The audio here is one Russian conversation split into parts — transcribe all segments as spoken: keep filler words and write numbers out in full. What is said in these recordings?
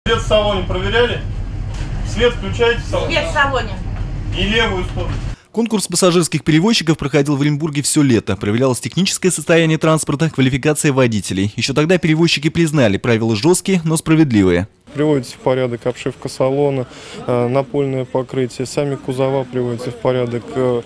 Свет в салоне проверяли? Свет включайте в салоне. Свет в салоне. И левую сторону. Конкурс пассажирских перевозчиков проходил в Оренбурге все лето. Проверялось техническое состояние транспорта, квалификация водителей. Еще тогда перевозчики признали, правила жесткие, но справедливые. Приводится в порядок обшивка салона, напольное покрытие, сами кузова приводятся в порядок,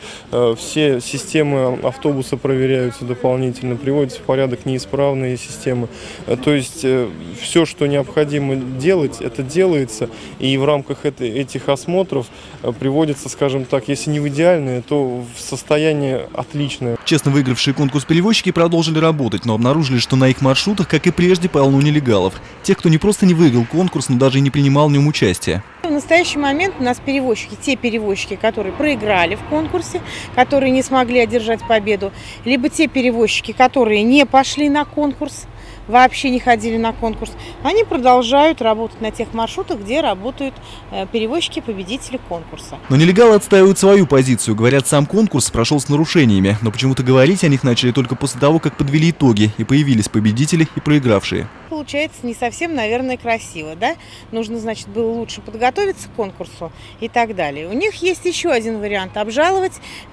все системы автобуса проверяются дополнительно, приводятся в порядок неисправные системы. То есть все, что необходимо делать, это делается, и в рамках этих осмотров приводится, скажем так, если не в идеальное, то в состояние отличное. Честно выигравшие конкурс перевозчики продолжили работать, но обнаружили, что на их маршрутах, как и прежде, полно нелегалов. Тех, кто не просто не выиграл конкурс, но даже и не принимал в нем участие. В настоящий момент у нас перевозчики, те перевозчики, которые проиграли в конкурсе, которые не смогли одержать победу, либо те перевозчики, которые не пошли на конкурс, вообще не ходили на конкурс, они продолжают работать на тех маршрутах, где работают перевозчики-победители конкурса. Но нелегалы отстаивают свою позицию. Говорят, сам конкурс прошел с нарушениями, но почему-то говорить о них начали только после того, как подвели итоги, и появились победители и проигравшие. Получается не совсем, наверное, красиво, да? Нужно, значит, было лучше подготовиться к конкурсу и так далее. У них есть еще один вариант – обжаловать,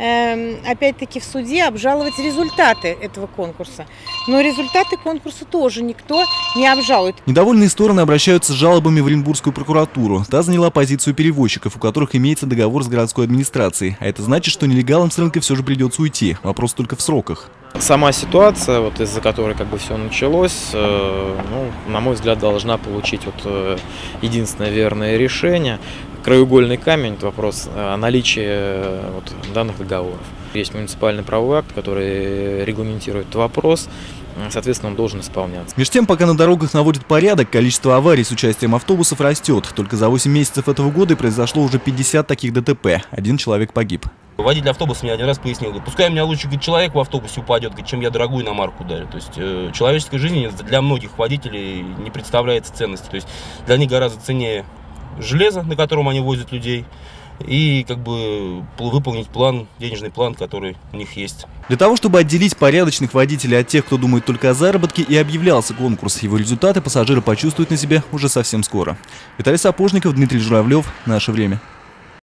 э, опять-таки в суде, обжаловать результаты этого конкурса. Но результаты конкурса тоже никто не обжалует. Недовольные стороны обращаются с жалобами в Оренбургскую прокуратуру. Та заняла позицию перевозчиков, у которых имеется договор с городской администрацией. А это значит, что нелегалам с рынка все же придется уйти. Вопрос только в сроках. Сама ситуация, вот из-за которой как бы все началось, э, ну, на мой взгляд, должна получить вот, э, единственное верное решение. Краеугольный камень – это вопрос о наличии э, вот, данных договоров. Есть муниципальный правовой акт, который регламентирует этот вопрос. Соответственно, он должен исполняться. Между тем, пока на дорогах наводят порядок, количество аварий с участием автобусов растет. Только за восемь месяцев этого года произошло уже пятьдесят таких ДТП. Один человек погиб. Водитель автобуса мне один раз пояснил, говорит, пускай у меня лучше говорит, человек в автобусе упадет, говорит, чем я дорогую иномарку дарю. То есть э, человеческая жизнь для многих водителей не представляет ценности. То есть для них гораздо ценнее железо, на котором они возят людей, и как бы выполнить план, денежный план, который у них есть. Для того, чтобы отделить порядочных водителей от тех, кто думает только о заработке, и объявлялся конкурс. Его результаты пассажиры почувствуют на себе уже совсем скоро. Виталий Сапожников, Дмитрий Журавлев. Наше время.